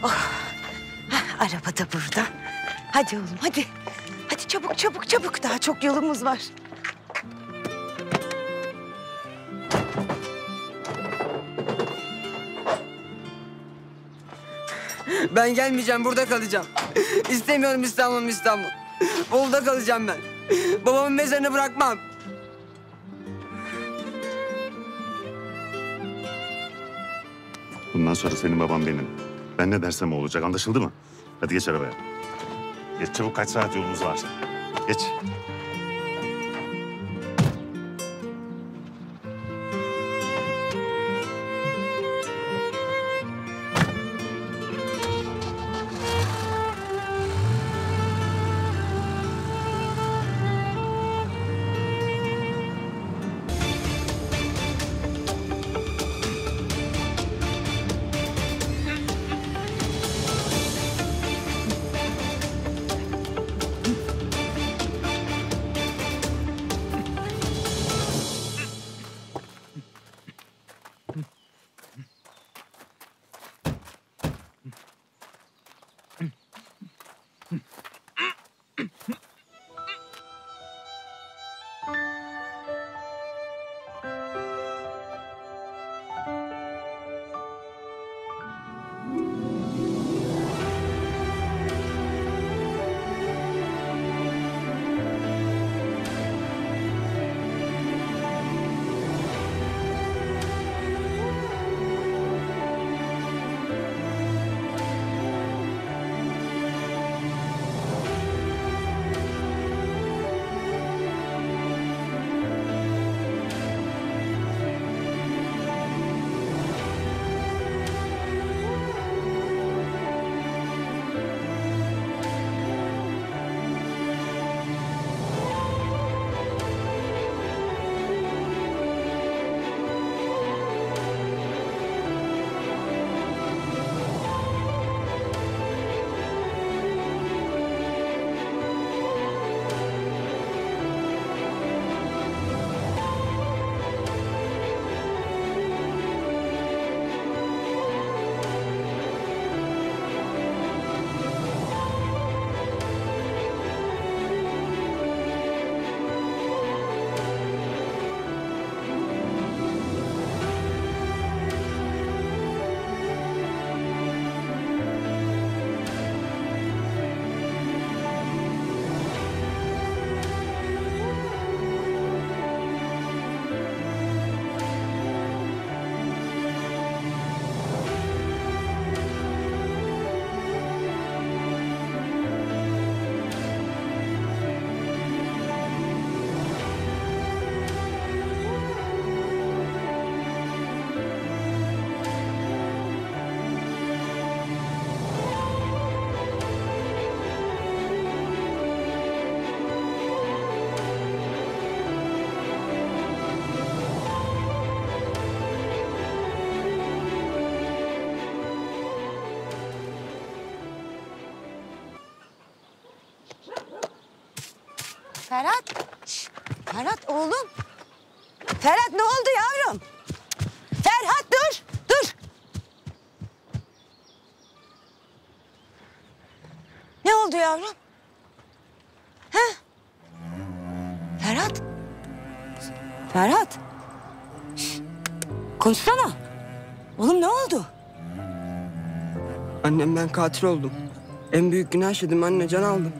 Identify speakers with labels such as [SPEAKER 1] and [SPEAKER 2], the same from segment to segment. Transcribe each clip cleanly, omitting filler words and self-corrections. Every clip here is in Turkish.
[SPEAKER 1] Araba da burada. Hadi oğlum hadi. Hadi çabuk çabuk çabuk. Daha çok yolumuz var.
[SPEAKER 2] Ben gelmeyeceğim, burada kalacağım. İstemiyorum İstanbul. Bolu'da kalacağım ben. Babamın mezarını bırakmam.
[SPEAKER 3] Bundan sonra senin baban benim. Ben ne dersem o olacak, anlaşıldı mı? Hadi geç arabaya. Geç çabuk, kaç saat yolumuz var. Geç.
[SPEAKER 1] Ferhat. Şişt, Ferhat oğlum. Ferhat ne oldu yavrum? Ferhat dur. Dur. Ne oldu yavrum? Ha? Ferhat. Ferhat. Şişt, konuşsana. Oğlum ne oldu?
[SPEAKER 2] Annem, ben katil oldum. En büyük günah işledim anne, can aldım.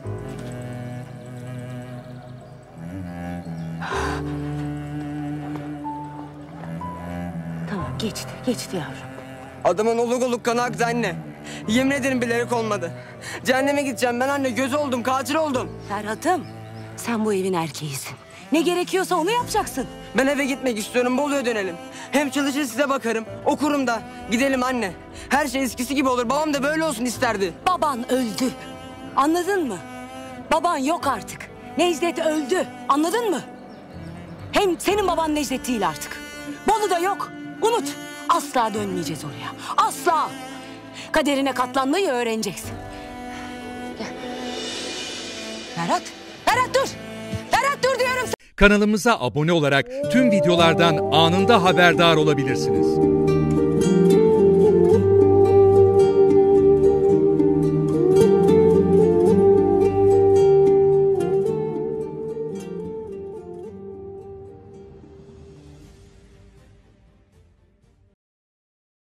[SPEAKER 1] Tamam geçti yavrum.
[SPEAKER 2] Adamın oluk oluk kanı aktı anne. Yemin ederim bilerek olmadı. Cehenneme gideceğim ben anne, göz oldum, katil oldum.
[SPEAKER 1] Ferhat'ım sen bu evin erkeğisin. Ne gerekiyorsa onu yapacaksın.
[SPEAKER 2] Ben eve gitmek istiyorum, Bolu'ya dönelim. Hem çalışır size bakarım, okurum da. Gidelim anne. Her şey eskisi gibi olur, babam da böyle olsun isterdi.
[SPEAKER 1] Baban öldü. Anladın mı? Baban yok artık. Necdet öldü. Anladın mı? Hem senin baban Necdet değil artık. Bolu'da yok. Unut. Asla dönmeyeceğiz oraya. Asla. Kaderine katlanmayı öğreneceksin. Gel. Ferhat dur. Ferhat dur diyorum.
[SPEAKER 4] Kanalımıza abone olarak tüm videolardan anında haberdar olabilirsiniz.